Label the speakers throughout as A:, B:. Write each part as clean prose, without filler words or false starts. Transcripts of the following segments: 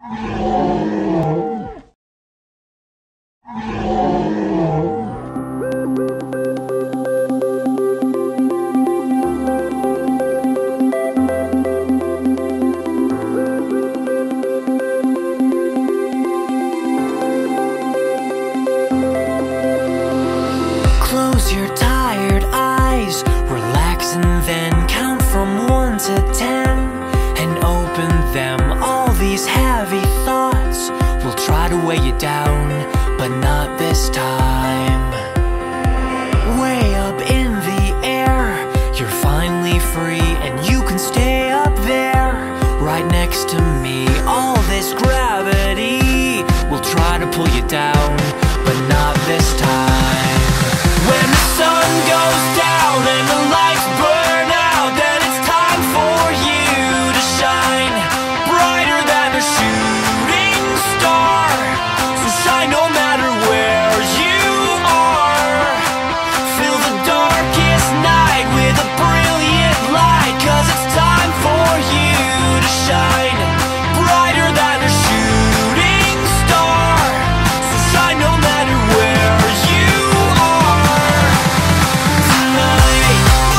A: Close your tired eyes, relax and then count from 1 to 10 and open them. All these heavy thoughts will try to weigh you down, but not this time. Way up in the air, you're finally free, and you can stay up there right next to me. All this gravity will try to pull you down, but not this time. When the sun goes down and the lights burn out, then it's time for you to shine brighter than a shooting star. So shine no matter where you are. Fill the darkest night with a brilliant light, 'cause it's time for you to shine brighter than a shooting star. So shine no matter where you are tonight.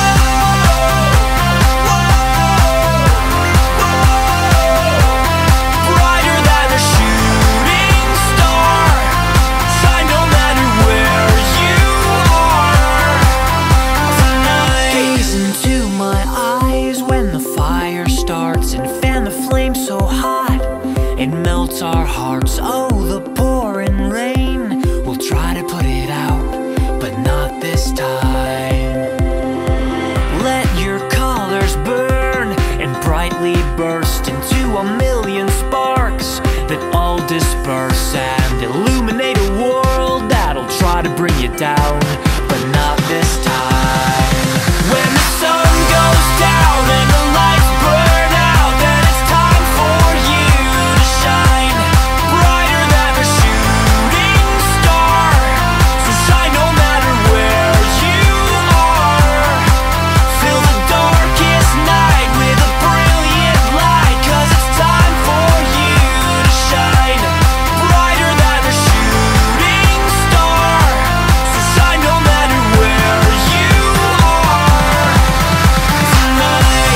A: Brighter than a shooting star. Shine no matter where you are tonight. Gaze into my eyes when the fire starts, and fan the flame so hot it melts our hearts. Oh, the pouring rain will try to put it out, but not this time. Let your colors burn and brightly burst into a million sparks that all disperse and illuminate a world that'll try to bring you down, but not this time. When the sun goes down and the lights burn out, then it's time for you to shine brighter than a shooting star. So shine no matter where you are. Fill the darkest night with a brilliant light, 'cause it's time for you to shine brighter than a shooting star. So shine no matter where you are tonight.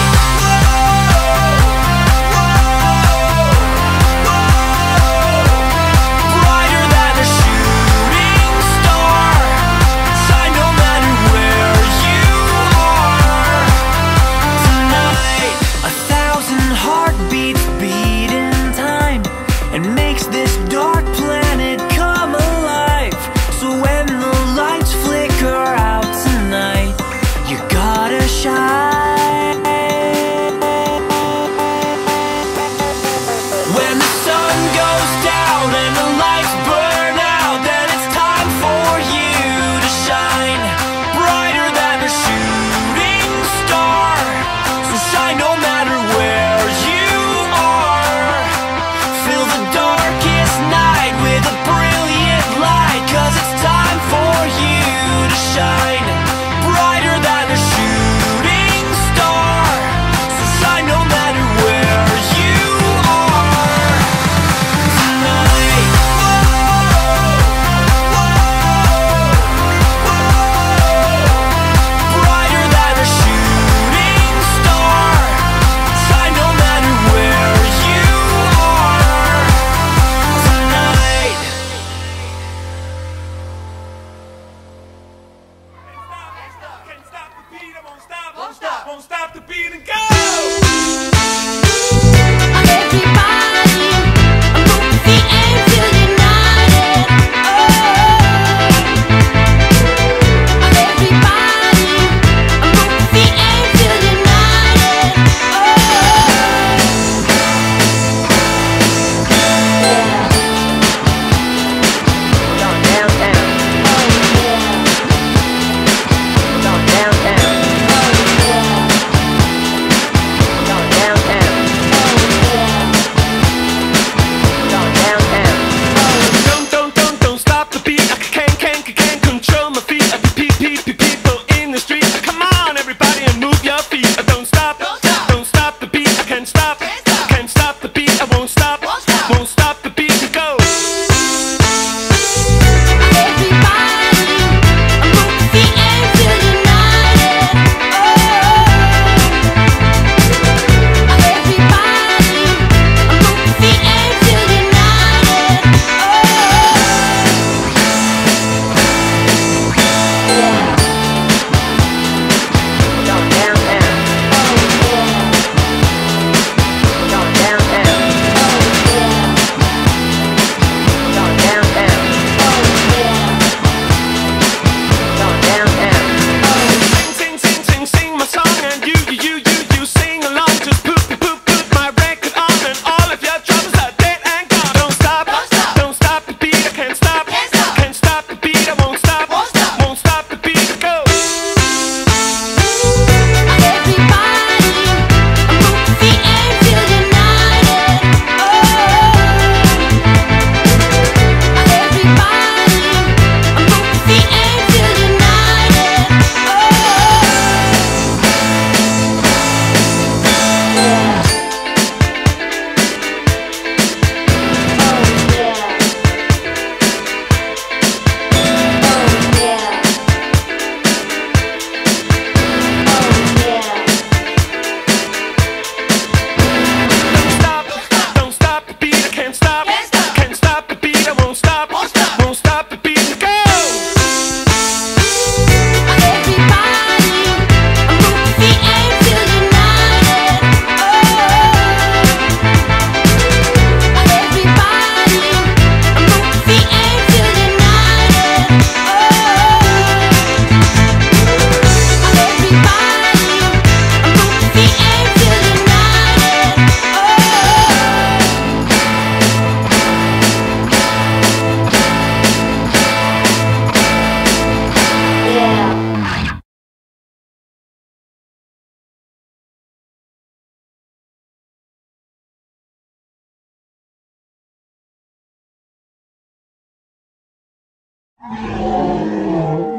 A: Brighter than a shooting star. Shine no matter where you are tonight. 1,000 heartbeats beat in time and makes this dark planet come alive. So when the lights flicker out tonight, you gotta shine. When the sun goes down and the lights burn out, then it's time for you to shine brighter than a shooting star. So shine no matter where you are. Fill the darkest night with a brilliant light, 'cause it's time for you to shine brighter than a shooting star. So shine no matter where you are tonight. Brighter than a shooting star. Shine no matter where you are tonight.
B: Can't stop the beat, I won't stop, won't stop the beat and go!
C: Everybody, move your feet and feel united. Everybody, move your feet and feel united.
B: Don't stop the beat, I can't control my feet. People in the street, come on everybody and move your feet. Don't stop the beat, I can't stop the beat, I won't stop, won't
C: Tonight.